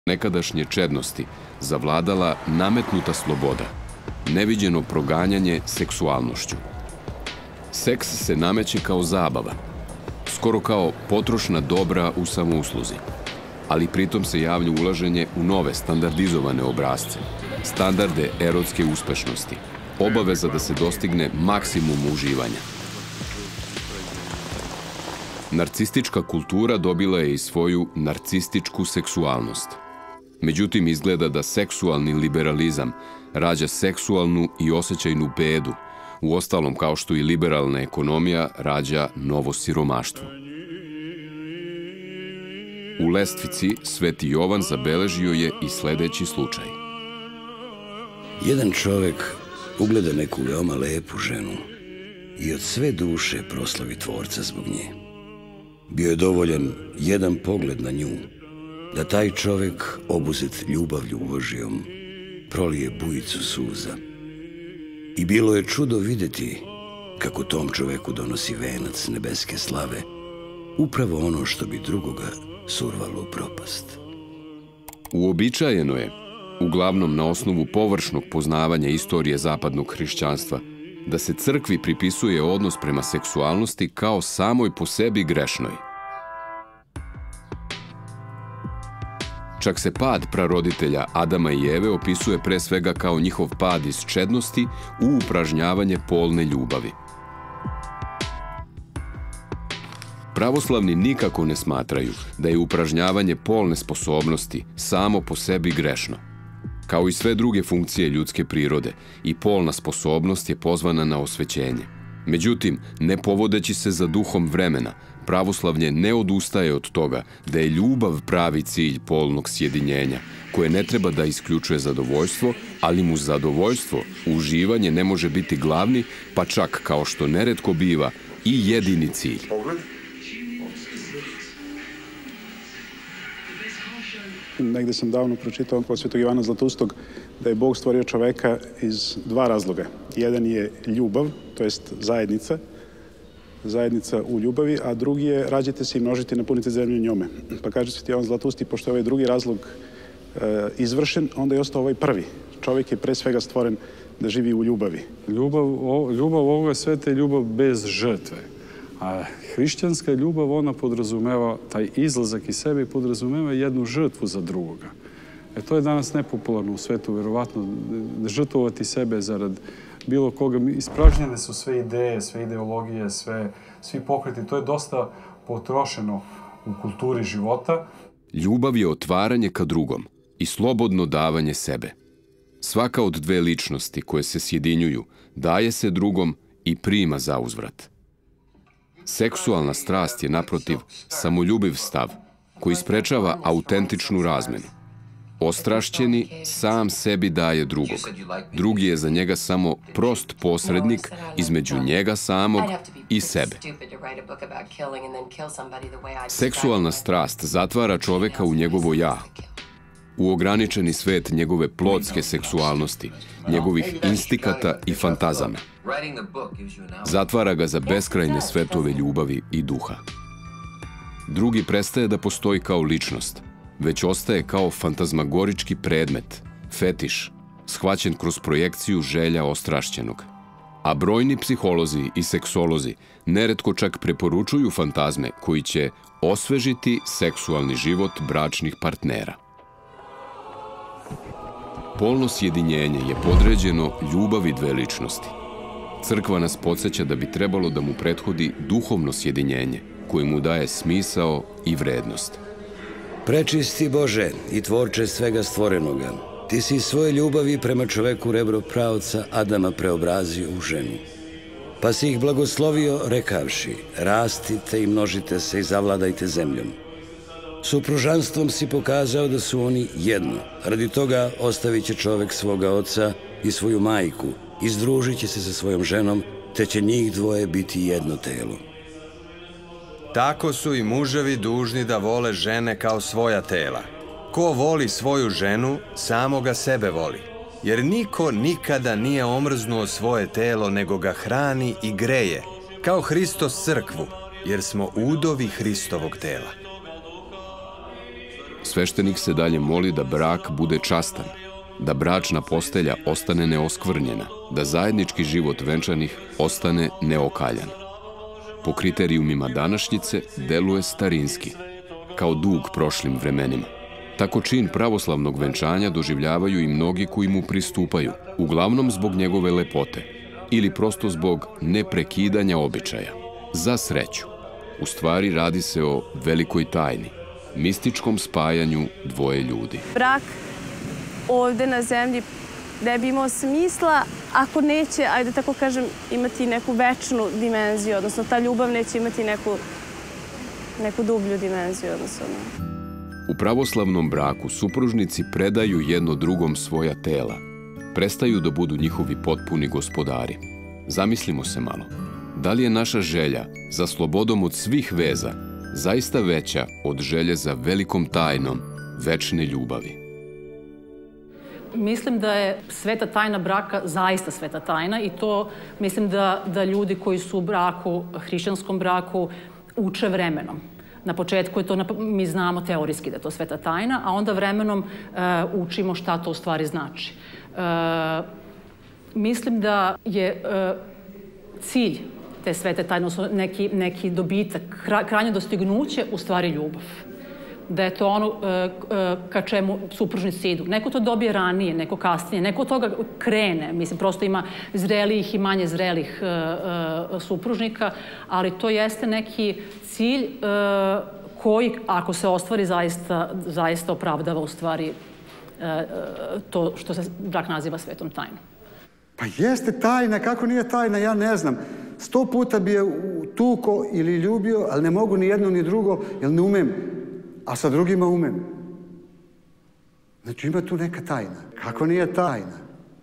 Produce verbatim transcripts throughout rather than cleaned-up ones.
nekadašnje čednosti zavladala nametnuta sloboda, neviđeno proganjanje seksualnošću. Seks se nameće kao zabava, skoro kao potrošna dobra u samousluzi, ali pritom se javlja ulaženje u nove standardizovane obrazce, standarde erotske uspešnosti, obaveza da se dostigne maksimum uživanja. Narcistička kultura dobila je i svoju narcističku seksualnost. Međutim, izgleda da seksualni liberalizam rađa seksualnu i osjećajnu bedu, uostalom kao što i liberalna ekonomija rađa novo siromaštvo. U lestvici Sveti Jovan zabeležio je i sledeći slučaj. Jedan čovek ugleda neku veoma lepu ženu i od sve duše proslavi Tvorca zbog nje. Bio je dovoljan jedan pogled na nju, da taj čovek, obuzet ljubavlju Božijom, prolije bujicu suza. I bilo je čudo videti kako tom čoveku donosi venac nebeske slave, upravo ono što bi drugoga survalo u propast. Uobičajeno je, uglavnom na osnovu površnog poznavanja istorije zapadnog hrišćanstva, da se crkvi pripisuje odnos prema seksualnosti kao samoj po sebi grešnoj. Čak se pad praroditelja Adama i Eve opisuje pre svega kao njihov pad iz čednosti u upražnjavanje polne ljubavi. Pravoslavni nikako ne smatraju da je upražnjavanje polne sposobnosti samo po sebi grešno. Kao i sve druge funkcije ljudske prirode, i polna sposobnost je pozvana na osvećenje. Međutim, ne povodeći se za duhom vremena, pravoslavlje ne odustaje od toga da je ljubav pravi cilj polnog sjedinjenja, koje ne treba da isključuje zadovoljstvo, ali mu zadovoljstvo, uživanje ne može biti glavni, pa čak, kao što neretko biva, i jedini cilj. Negde sam davno pročitao kod Svetog Ivana Zlatustog da je Bog stvorio čoveka iz dva razloga. Jedan je ljubav, to jest zajednica, zajednica u ljubavi, a drugi je rađajte se i množite i napunite zemlju njome. Pa kaže Sveti Ivan Zlatusti, pošto je ovaj drugi razlog e, izvršen, onda je ostao ovaj prvi. Čovek je pre svega stvoren da živi u ljubavi. Ljubav, o, ljubav ovoga sveta je ljubav bez žrtve. A hrišćanska ljubav, ona podrazumeva, taj izlazak iz sebe podrazumeva jednu žrtvu za drugoga. E to je danas nepopularno u svetu, verovatno, žrtvovati sebe zarad bilo koga. Ispražnjene su sve ideje, sve ideologije, sve, svi pokreti. To je dosta potrošeno u kulturi života. Ljubav je otvaranje ka drugom i slobodno davanje sebe. Svaka od dve ličnosti koje se sjedinjuju daje se drugom i prima zauzvrat. Seksualna strast je, naprotiv, samoljubiv stav koji sprečava autentičnu razmenu. Ostrašćeni sam sebi daje drugog. Drugi je za njega samo prost posrednik između njega samog i sebe. Seksualna strast zatvara čoveka u njegovo ja, u ograničeni svet njegove plotske seksualnosti, njegovih instikata i fantazama. Zatvara ga za beskrajne svetove ljubavi i duha. Drugi prestaje da postoji kao ličnost, već ostaje kao fantazmagorički predmet, fetiš, shvaćen kroz projekciju želja ostrašćenog. A brojni psiholozi i seksolozi neretko čak preporučuju fantazme koji će osvežiti seksualni život bračnih partnera. Polno sjedinjenje je podređeno ljubavi dve ličnosti. Crkva nas podsjeća da bi trebalo da mu prethodi duhovno sjedinjenje, koje mu daje smisao i vrednost. Prečisti Bože i Tvorče svega stvorenoga, ti si svoje ljubavi prema čoveku rebro pravca Adama preobrazio u ženu. Pa si ih blagoslovio rekavši, rastite i množite se i zavladajte zemljom. Supružanstvom si pokazao da su oni jedno. Radi toga ostavit će čovek svoga oca i svoju majku, i združit će se sa svojom ženom, te će njih dvoje biti jedno telo. Tako su i muževi dužni da vole žene kao svoja tela. Ko voli svoju ženu, samoga sebe voli. Jer niko nikada nije omrznuo svoje telo, nego ga hrani i greje, kao Hristos crkvu, jer smo udovi Hristovog tela. sveštenik se dalje moli da brak bude častan, da bračna postelja ostane neoskvrnjena, da zajednički život venčanih ostane neokaljan. Po kriterijumima današnjice deluje starinski, kao dug prošlim vremenima. Tako čin pravoslavnog venčanja doživljavaju i mnogi koji mu pristupaju, uglavnom zbog njegove lepote ili prosto zbog neprekidanja običaja. Za sreću. U stvari radi se o velikoj tajni, mističkom spajanju dvoje ljudi. Brak ovde na zemlji ne bi imao smisla ako neće, ajde tako kažem, imati neku večnu dimenziju, odnosno ta ljubav neće imati neku, neku dublju dimenziju. Odnosno. U pravoslavnom braku supružnici predaju jedno drugom svoja tela, prestaju da budu njihovi potpuni gospodari. Zamislimo se malo. Da li je naša želja za slobodom od svih veza zaista veća od želje za velikom tajnom večne ljubavi? Mislim da je sveta tajna braka zaista sveta tajna i to mislim da, da ljudi koji su u braku, hrišćanskom braku, uče vremenom. Na početku je to, mi znamo teorijski da je to sveta tajna, a onda vremenom uh, učimo šta to u stvari znači. Uh, mislim da je uh, cilj te svete tajne, neki, neki dobitak, krajnje dostignuće, u stvari ljubav. Da je to ono ka čemu supružnici idu. Neko to dobije ranije, neko kasnije, neko od toga krene. Mislim, prosto ima zrelijih i manje zrelih supružnika, ali to jeste neki cilj koji, ako se ostvari, zaista, zaista opravdava u stvari to što se brak naziva svetom tajnom. Pa jeste tajna, kako nije tajna, ja ne znam. Sto puta bi je tuko ili ljubio, ali ne mogu ni jedno ni drugo, jer ne umem. A sa drugima umem. Znači ima tu neka tajna. Kako nije tajna?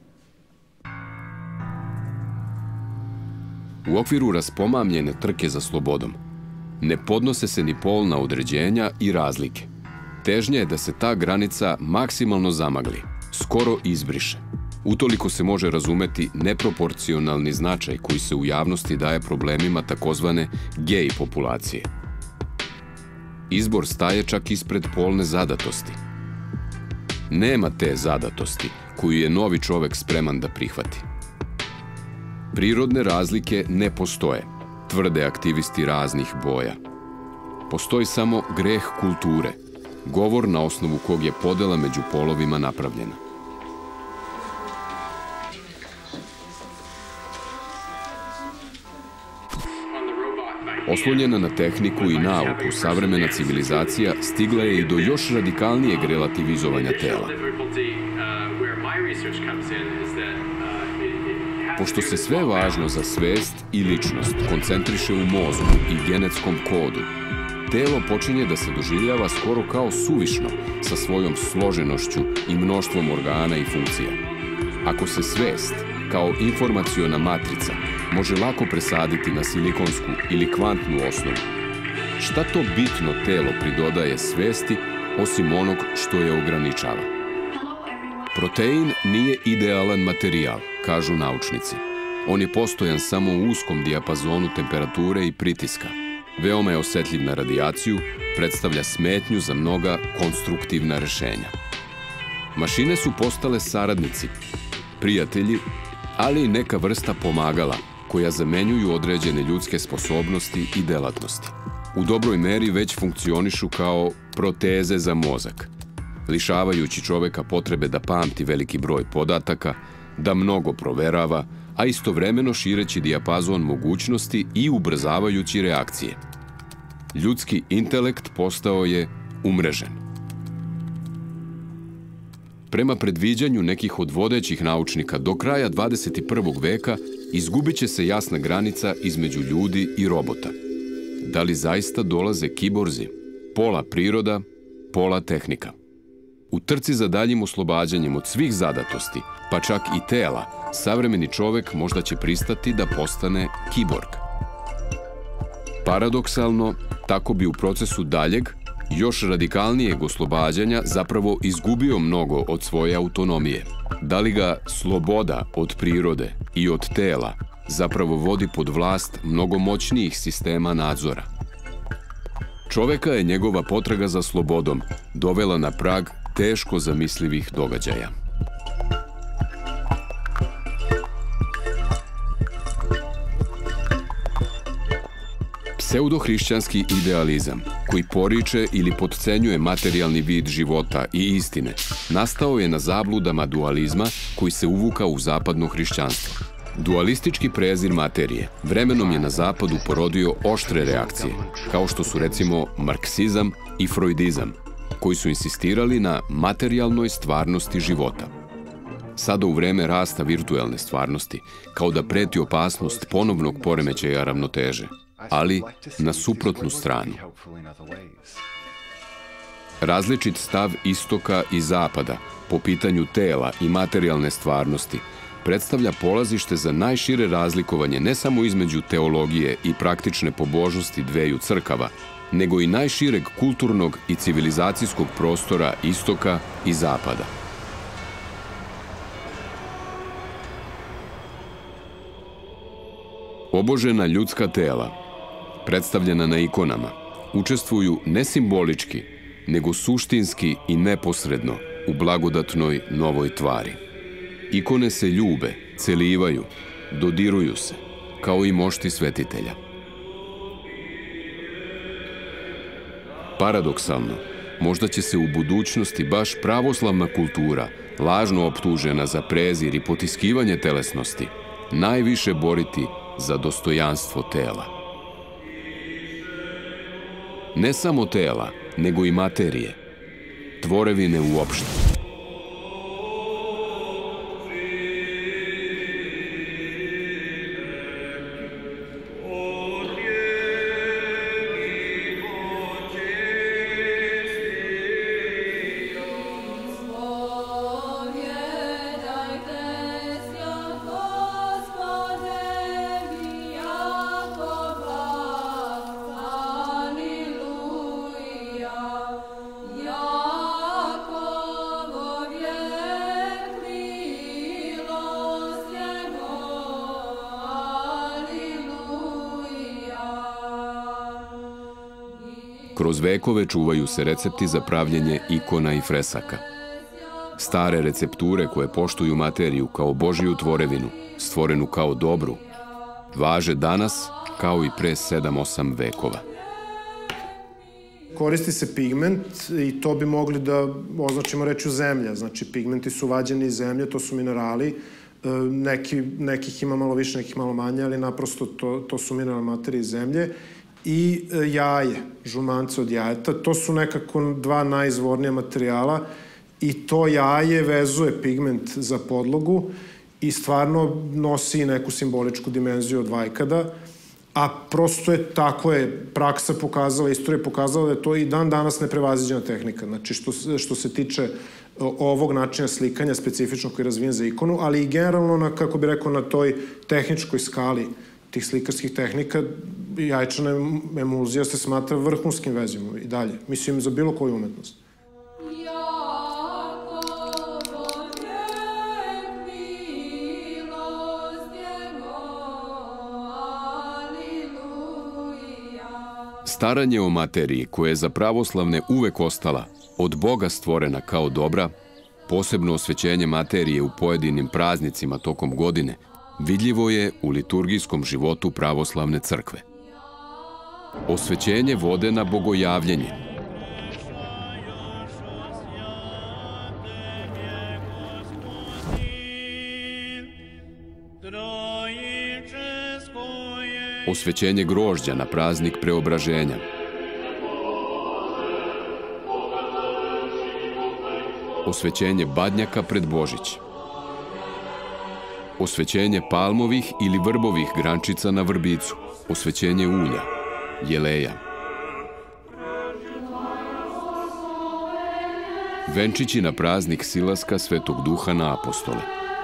U okviru raspomamljene trke za slobodom ne podnose se ni polna određenja i razlike. Težnja je da se ta granica maksimalno zamagli, skoro izbriše. Utoliko se može razumeti neproporcionalni značaj koji se u javnosti daje problemima takozvane gej populacije. Izbor staje čak ispred polne zadatosti. Nema te zadatosti koju je novi čovek spreman da prihvati. Prirodne razlike ne postoje, tvrde aktivisti raznih boja. Postoji samo greh kulture, govor na osnovu kog je podela među polovima napravljena. Oslonjena na tehniku i nauku, savremena civilizacija stigla je i do još radikalnijeg relativizovanja tela. Pošto se sve važno za svest i ličnost koncentriše u mozgu i genetskom kodu, telo počinje da se doživljava skoro kao suvišno sa svojom složenošću i mnoštvom organa i funkcija. Ako se svest, kao informaciona matrica, može lako presaditi na silikonsku ili kvantnu osnovu, šta to bitno telo pridodaje svesti osim onog što je ograničava? Protein nije idealan materijal, kažu naučnici. On je postojan samo u uskom dijapazonu temperature i pritiska. Veoma je osetljiv na radijaciju, predstavlja smetnju za mnoga konstruktivna rešenja. Mašine su postale saradnici, prijatelji, ali i neka vrsta pomagala koja zamenjuju određene ljudske sposobnosti i delatnosti. U dobroj meri već funkcionišu kao proteze za mozak, lišavajući čoveka potrebe da pamti veliki broj podataka, da mnogo proverava, a istovremeno šireći dijapazon mogućnosti i ubrzavajući reakcije. Ljudski intelekt postao je umrežen. Prema predviđanju nekih od vodećih naučnika, do kraja dvadeset prvog veka izgubit će se jasna granica između ljudi i robota. Da li zaista dolaze kiborzi? Pola priroda, pola tehnika. U trci za daljim oslobađanjem od svih zadatosti, pa čak i tela, savremeni čovek možda će pristati da postane kiborg. Paradoksalno, tako bi u procesu daljeg, još radikalnijeg oslobađanja zapravo izgubio mnogo od svoje autonomije. Da li ga sloboda od prirode i od tela zapravo vodi pod vlast mnogo moćnijih sistema nadzora? Čoveka je njegova potraga za slobodom dovela na prag teško zamislivih događaja. Pseudohrišćanski idealizam, koji poriče ili potcenjuje materijalni vid života i istine, nastao je na zabludama dualizma koji se uvuka u zapadno hrišćanstvo. Dualistički prezir materije vremenom je na zapadu porodio oštre reakcije, kao što su recimo marksizam i freudizam, koji su insistirali na materijalnoj stvarnosti života. Sada u vreme rasta virtuelne stvarnosti, kao da preti opasnost ponovnog poremećaja ravnoteže, ali na suprotnu stranu. Različit stav istoka i zapada po pitanju tela i materijalne stvarnosti predstavlja polazište za najšire razlikovanje ne samo između teologije i praktične pobožnosti dveju crkava, nego i najšireg kulturnog i civilizacijskog prostora istoka i zapada. Obožena ljudska tela, predstavljena na ikonama, učestvuju ne simbolički, nego suštinski i neposredno u blagodatnoj novoj tvari. Ikone se ljube, celivaju, dodiruju se, kao i mošti svetitelja. Paradoksalno, možda će se u budućnosti baš pravoslavna kultura, lažno optužena za prezir i potiskivanje telesnosti, najviše boriti za dostojanstvo tela. Ne samo tela, nego i materije, tvorevine uopšte. Kroz vekove čuvaju se recepti za pravljenje ikona i fresaka. Stare recepture koje poštuju materiju kao Božiju tvorevinu, stvorenu kao dobru, važe danas kao i pre sedam osam vekova. Koristi se pigment i to bi mogli da označimo rečju zemlja. Znači, pigmenti su vađeni iz zemlje, to su minerali. Neki, nekih ima malo više, nekih malo manje, ali naprosto to, to su mineralne materije iz zemlje. I jaje, žumance od jajeta. To su nekako dva najizvornija materijala i to jaje vezuje pigment za podlogu i stvarno nosi neku simboličku dimenziju od vajkada, a prosto je tako je praksa pokazala, istorija pokazala da je to i dan danas neprevaziđena tehnika. Znači, što, što se tiče ovog načina slikanja specifično koji je razvijen za ikonu, ali i generalno, na, kako bi rekao, na toj tehničkoj skali tih slikarskih tehnika, jajčana emulzija se smatra vrhunskim vezima i dalje. Mislim, za bilo koju umetnost. Staranje o materiji, koja je za pravoslavne uvek ostala od Boga stvorena kao dobra, posebno osvećenje materije u pojedinim praznicima tokom godine, vidljivo je u liturgijskom životu pravoslavne crkve. Osvećenje vode na bogojavljenje. Osvećenje grožđa na praznik preobraženja. Osvećenje badnjaka pred Božić. Osvećenje palmovih ili vrbovih grančica na vrbicu. Osvećenje ulja, jeleja. Venčići na praznik silaska Svetog Duha na apostole.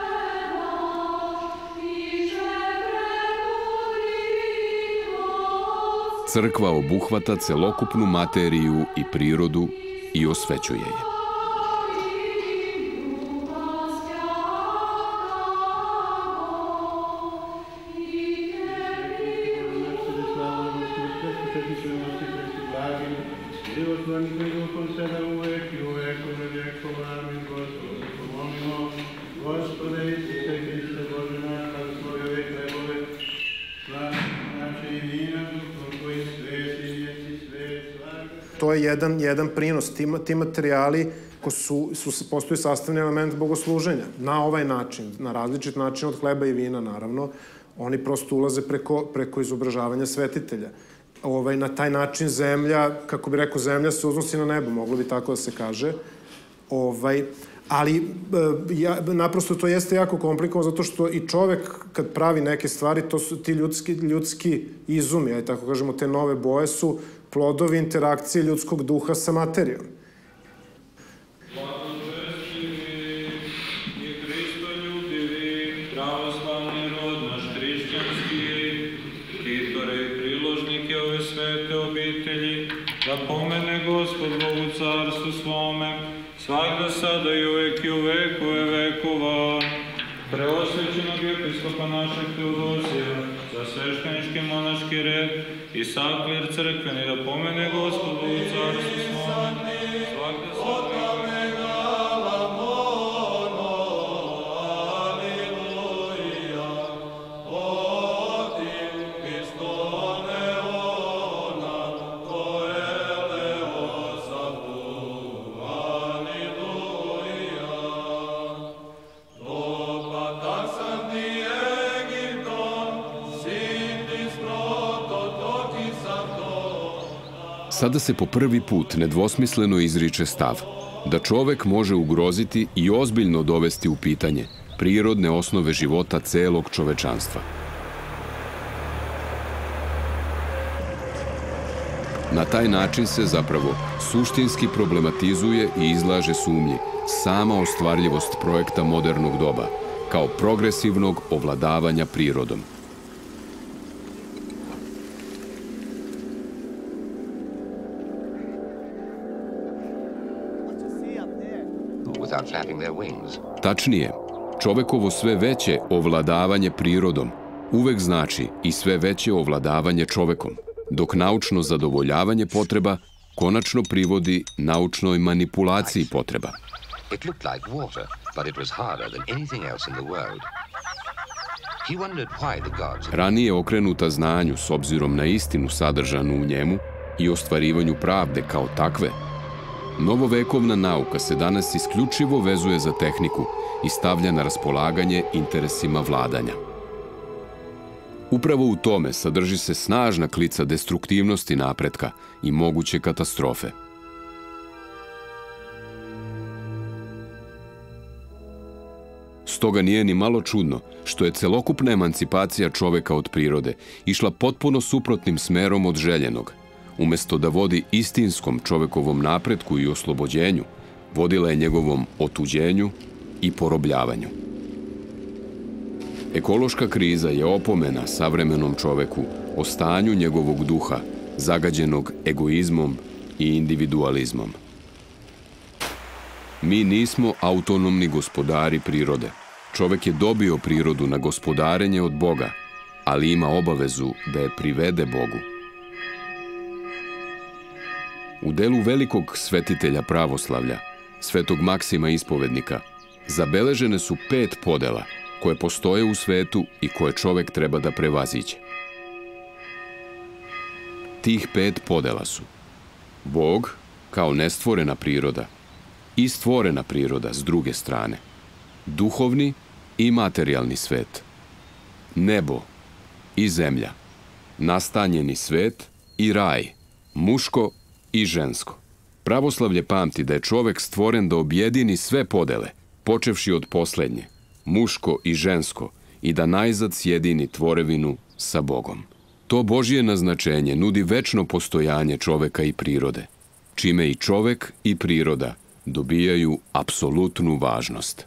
Crkva obuhvata celokupnu materiju i prirodu i osvećuje je. Thank you. To je jedan, jedan prinos. Ti, ti materijali su, su, postoji sastavni element bogosluženja. Na ovaj način, na različit način od hleba i vina, naravno, oni prosto ulaze preko, preko izobražavanja svetitelja. Ovaj, na taj način zemlja, kako bi rekao, zemlja se uznosi na nebo, moglo bi tako da se kaže. Ovaj, ali ja, naprosto to jeste jako komplikovano, zato što i čovek kad pravi neke stvari, to su ti ljudski, ljudski izumi, aj tako kažemo, te nove boje su plodovi interakcije ljudskog duha sa materijom. Da pomene Gospod Bog u carstvu svome, svakda sada i uvek i u vekove vekova. Preosvećenog episkopa našeg Teodosija, za sveštenički monaški red i saklir crkveni, da pomene Gospod Bog u carstvu svome, svakda sada i uvek. Sada se po prvi put nedvosmisleno izriče stav da čovek može ugroziti i ozbiljno dovesti u pitanje prirodne osnove života celog čovečanstva. Na taj način se zapravo suštinski problematizuje i izlaže sumnji sama ostvarljivost projekta modernog doba kao progresivnog ovladavanja prirodom. Tačnije, čovekovo sve veće ovladavanje prirodom uvek znači i sve veće ovladavanje čovekom, dok naučno zadovoljavanje potreba konačno privodi naučnoj manipulaciji potreba. Ranije okrenuta znanju s obzirom na istinu sadržanu u njemu i ostvarivanju pravde kao takve, novovekovna nauka se danas isključivo vezuje za tehniku i stavlja na raspolaganje interesima vladanja. Upravo u tome sadrži se snažna klica destruktivnosti napretka i moguće katastrofe. Stoga nije ni malo čudno što je celokupna emancipacija čoveka od prirode išla potpuno suprotnim smerom od željenog. Umesto da vodi istinskom čovekovom napretku i oslobođenju, vodila je njegovom otuđenju i porobljavanju. Ekološka kriza je opomena savremenom čoveku o stanju njegovog duha, zagađenog egoizmom i individualizmom. Mi nismo autonomni gospodari prirode. Čovek je dobio prirodu na gospodarenje od Boga, ali ima obavezu da je privede Bogu. U delu velikog svetitelja pravoslavlja, svetog Maksima Ispovednika, zabeležene su pet podela koje postoje u svetu i koje čovek treba da prevaziđe. Tih pet podela su Bog kao nestvorena priroda i stvorena priroda s druge strane, duhovni i materijalni svet, nebo i zemlja, nastanjeni svet i raj, muško i žensko. Pravoslavlje pamti da je čovek stvoren da objedini sve podele, počevši od poslednje, muško i žensko, i da najzad sjedini tvorevinu sa Bogom. To Božje naznačenje nudi večno postojanje čoveka i prirode, čime i čovek i priroda dobijaju apsolutnu važnost.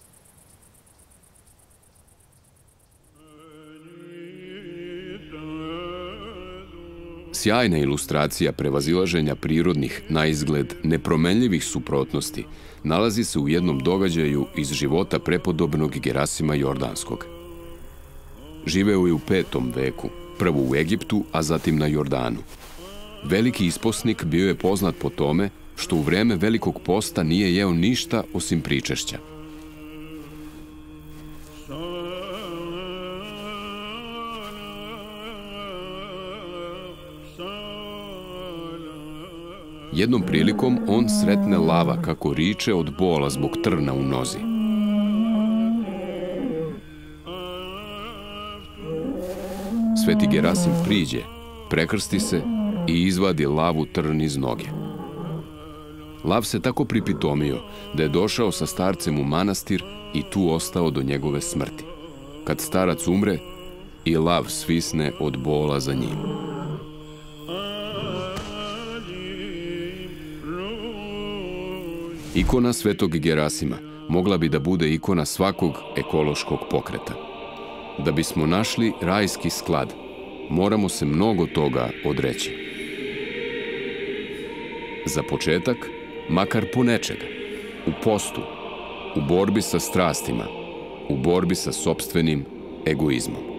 Sjajna ilustracija prevazilaženja prirodnih, na izgled nepromenljivih suprotnosti, nalazi se u jednom događaju iz života prepodobnog Gerasima Jordanskog. Živeo je u petom veku, prvo u Egiptu, a zatim na Jordanu. Veliki isposnik bio je poznat po tome što u vreme Velikog posta nije jeo ništa osim pričešća. Jednom prilikom on sretne lava kako riče od bola zbog trna u nozi. Sveti Gerasim priđe, prekrsti se i izvadi lavu trn iz noge. Lav se tako pripitomio da je došao sa starcem u manastir i tu ostao do njegove smrti. Kad starac umre, i lav svisne od bola za njim. Ikona Svetog Gerasima mogla bi da bude ikona svakog ekološkog pokreta. Da bismo našli rajski sklad, moramo se mnogo toga odreći. Za početak, makar po nečega, u postu, u borbi sa strastima, u borbi sa sopstvenim egoizmom.